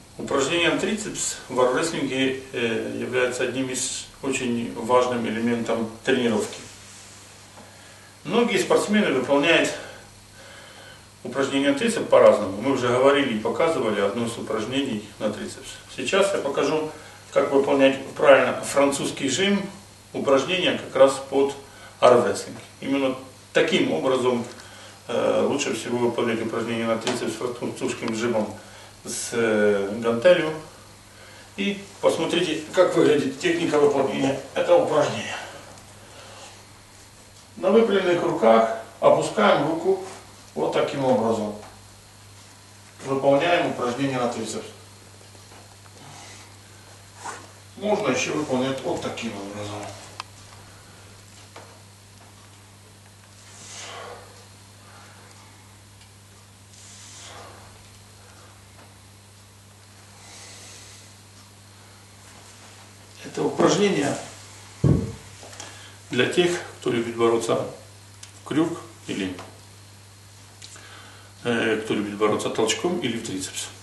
Упражнение на трицепс в армрестлинге является одним из очень важным элементом тренировки. Многие спортсмены выполняют упражнения на трицепс по-разному. Мы уже говорили и показывали одно из упражнений на трицепс. Сейчас я покажу, как выполнять правильно французский жим, упражнения как раз под армрестлинг. Именно таким образом лучше всего выполнять упражнения на трицепс с французским жимом с гантелью. И посмотрите, как выглядит техника выполнения этого упражнения. На выпрямленных руках опускаем руку вот таким образом. Выполняем упражнение на трицепс. Можно еще выполнять вот таким образом. Это упражнение для тех, кто любит бороться в крюк или кто любит бороться толчком или в трицепс.